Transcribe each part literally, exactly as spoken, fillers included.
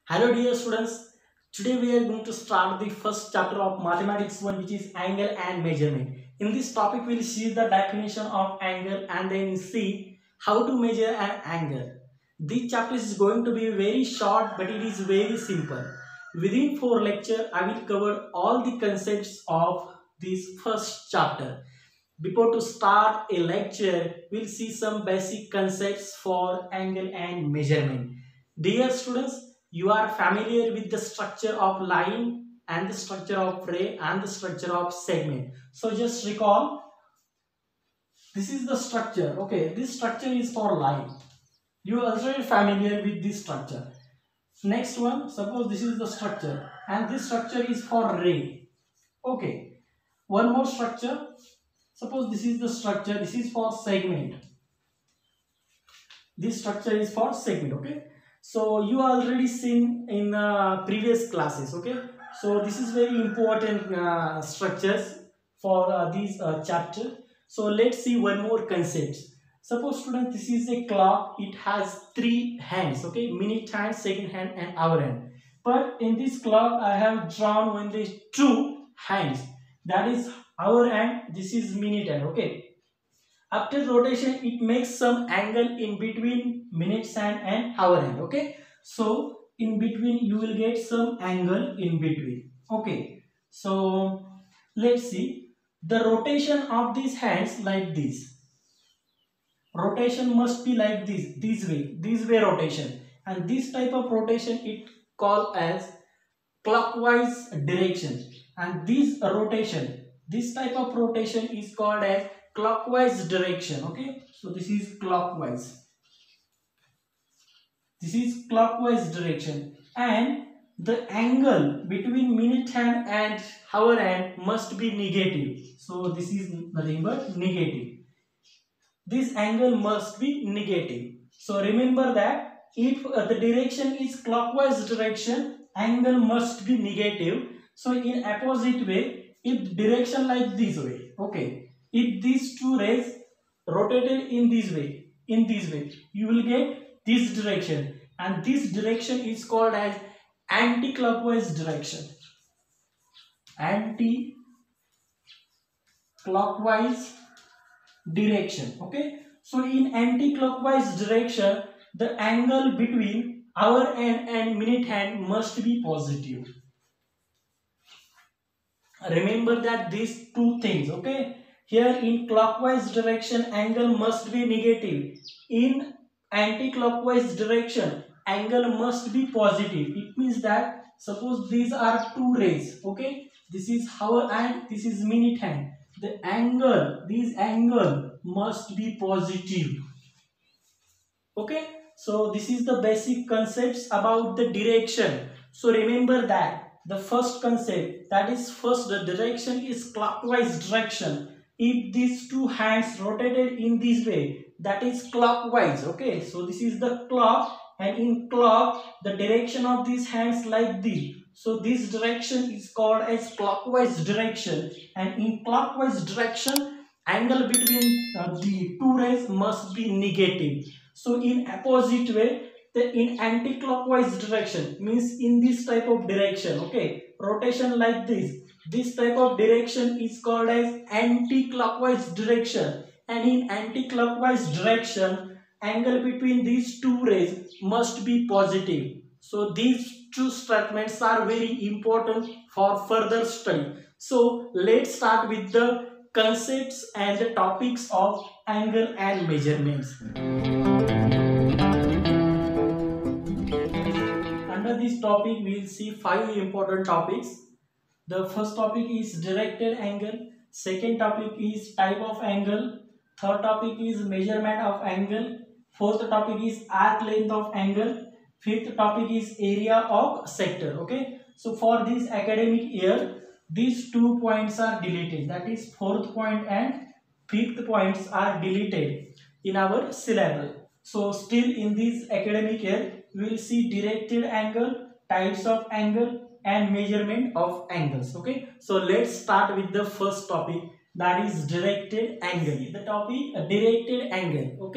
Hello dear students, today we are going to start the first chapter of Mathematics one, which is angle and measurement. In this topic we will see the definition of angle and then see how to measure an angle. This chapter is going to be very short but it is very simple. Within four lectures I will cover all the concepts of this first chapter. Before to start a lecture, we'll see some basic concepts for angle and measurement. Dear students, you are familiar with the structure of line and the structure of ray and the structure of segment. So just recall, this is the structure. Okay, this structure is for line. You are already familiar with this structure. Next one, suppose this is the structure and this structure is for ray. Okay, one more structure. Suppose this is the structure, this is for segment. This structure is for segment, okay. So you already seen in uh, previous classes, okay. So this is very important uh, structures for uh, these uh, chapter. So let's see one more concept. Suppose students, this is a clock. It has three hands, okay, minute hand, second hand and hour hand. But in this clock I have drawn only two hands. That is hour hand, this is minute hand, okay. After rotation it makes some angle in between minutes hand and hour hand, okay. So in between you will get some angle in between, okay. So let's see the rotation of these hands like this. Rotation must be like this, this way, this way rotation, and this type of rotation it called as clockwise direction, and this rotation, this type of rotation is called as clockwise direction, okay. So this is clockwise, this is clockwise direction, and the angle between minute hand and hour hand must be negative. So this is nothing but negative. This angle must be negative. So remember that if uh, the direction is clockwise direction, angle must be negative. So in opposite way, if direction like this way, okay, if these two rays rotated in this way, in this way, you will get this direction, and this direction is called as anti-clockwise direction. Anti-clockwise direction, okay. So in anti-clockwise direction, the angle between hour hand and minute hand must be positive. Remember that these two things, okay. Here in clockwise direction angle must be negative, in anti-clockwise direction angle must be positive. It means that suppose these are two rays, okay, this is hour and this is minute hand, the angle, this angle must be positive, okay. So this is the basic concepts about the direction. So remember that the first concept, that is first the direction is clockwise direction. If these two hands rotated in this way, that is clockwise, okay. So this is the clock, and in clock the direction of these hands like this. So this direction is called as clockwise direction, and in clockwise direction angle between uh, the two rays must be negative. So in opposite way, the in anti-clockwise direction means in this type of direction, okay, rotation like this, this type of direction is called as anti-clockwise direction, and in anti-clockwise direction angle between these two rays must be positive. So these two statements are very important for further study. So let's start with the concepts and the topics of angle and measurements. Under this topic we will see five important topics. The first topic is directed angle, second topic is type of angle, third topic is measurement of angle, fourth topic is arc length of angle, fifth topic is area of sector, okay. So for this academic year these two points are deleted, that is fourth point and fifth points are deleted in our syllabus. So still in this academic year we will see directed angle, types of angle and measurement of angles, okay. So let's start with the first topic, that is directed angle. The topic uh, directed angle, okay.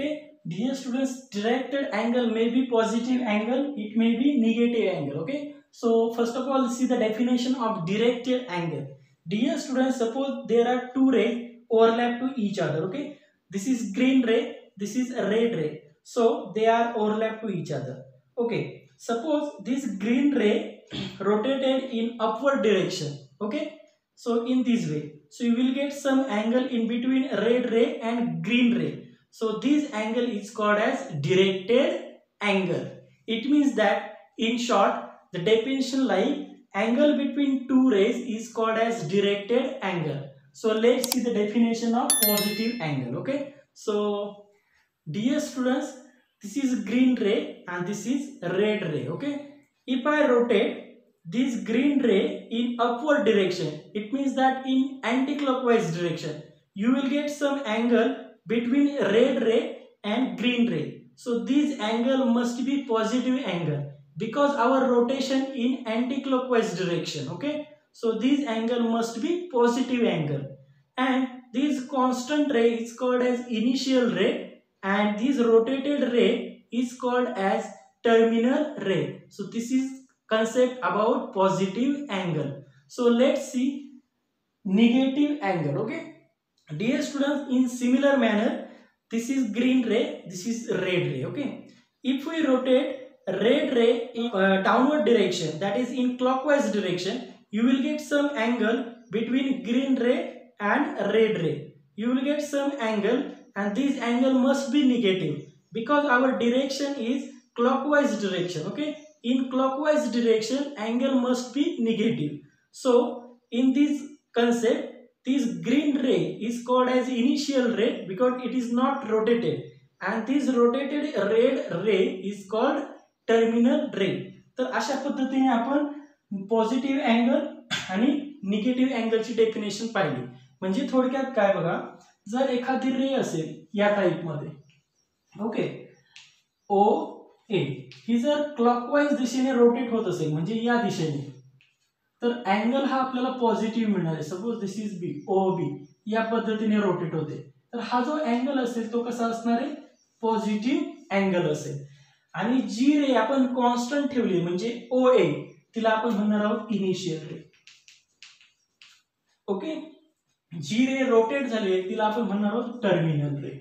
dear students, directed angle may be positive angle, it may be negative angle. Okay, so first of all, see the definition of directed angle. Dear students, suppose there are two rays overlap to each other. Okay, this is green ray, this is a red ray, so they are overlap to each other. Okay, suppose this green ray rotated in upward direction. Okay, so in this way, so you will get some angle in between red ray and green ray. So this angle is called as directed angle. It means that in short, the definition like angle between two rays is called as directed angle. So let's see the definition of positive angle. Okay, so dear students, this is green ray and this is red ray. Okay, if I rotate this green ray in upward direction, it means that in anti-clockwise direction you will get some angle between red ray and green ray. So this angle must be positive angle because our rotation in anti-clockwise direction. Okay, so this angle must be positive angle, and this constant ray is called as initial ray, and this rotated ray is called as terminal ray. So this is concept about positive angle. So let's see negative angle. Okay, dear students, in similar manner, this is green ray, this is red ray. Okay, if we rotate red ray in uh, downward direction, that is in clockwise direction, you will get some angle between green ray and red ray. You will get some angle, and this angle must be negative because our direction is clockwise direction. Okay, in clockwise direction angle must be negative. So in this concept, this green ray is called as initial ray because it is not rotated, and this rotated red ray is called terminal ray. तर अशा पद्धतीने आपण positive angle आणि negative अँगलची definition पाहिली. म्हणजे थोडक्यात काय बघा, जर एखादी रे असेल या टाइप मध्ये, ओके, ओ ए ही जर क्लॉकवाइज दिशेने रोटेट होत असेल म्हणजे या दिशेने, तर अँगल हा आपल्याला पॉझिटिव्ह मिळणार आहे. Suppose this is B, O B या पद्धतीने रोटेट होते, तर हा जो अँगल असेल तो कसा असणार आहे, पॉझिटिव्ह अँगल असेल. आणि जी रे आपण कॉन्स्टंट ठेवली म्हणजे ओ ए, तिला आपण म्हणणार आहोत इनिशियल रे. ओके, जी रे रोटेट झाली आहे तिला आपण म्हणणार आहोत टर्मिनल रे.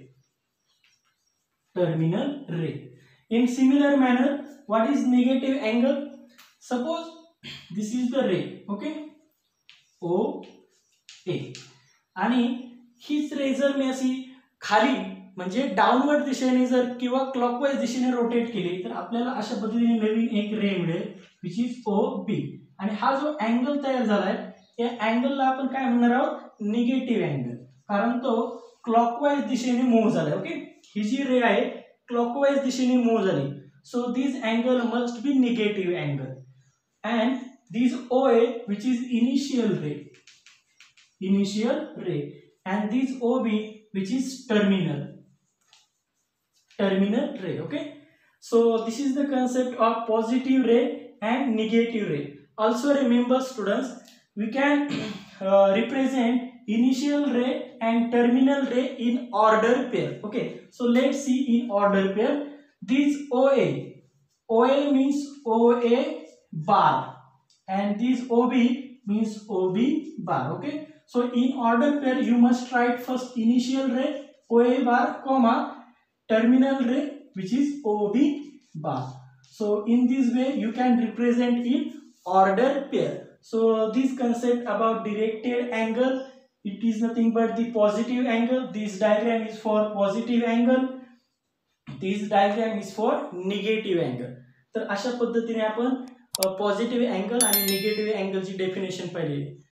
टर्मिनल रे. In similar manner, what is negative angle? Suppose this is the ray, okay, O A, आणि हीच रे जर मी अशी खाली म्हणजे डाऊनवर्ड दिशेने जर किंवा क्लॉकवाइज दिशेने रोटेट केली, तर आपल्याला अशा पद्धतीने नवीन एक रे मिळेल विच इज ओ बी. आणि हा जो अँगल तयार झालाय या अँगलला आपण काय म्हणणार आहोत, निगेटिव्ह अँगल, कारण तो क्लॉकवाइज दिशेने मूव्ह झालाय. ओके, ही जी रे आहे क्लॉकवाइज दिशेने मूव्ह झाली, so this angle must be negative angle. And this O A which is initial ray, initial ray, and this O B which is terminal, terminal ray. Okay, so this is the concept of positive ray and negative ray. Also remember students, we can uh, represent initial ray and terminal ray in order pair. Okay, so let's see in order pair. This O A, O A means O A bar, and this O B means O B bar. Okay, so in order pair you must write first initial ray O A bar comma terminal ray which is O B bar. So in this way you can represent in order pair. So this concept about directed angle, it is nothing but the positive angle. This diagram is for positive angle, this diagram is for negative angle. तर अशा पद्धतीने आपण positive angle आणि negative अँगलची definition पाहिली.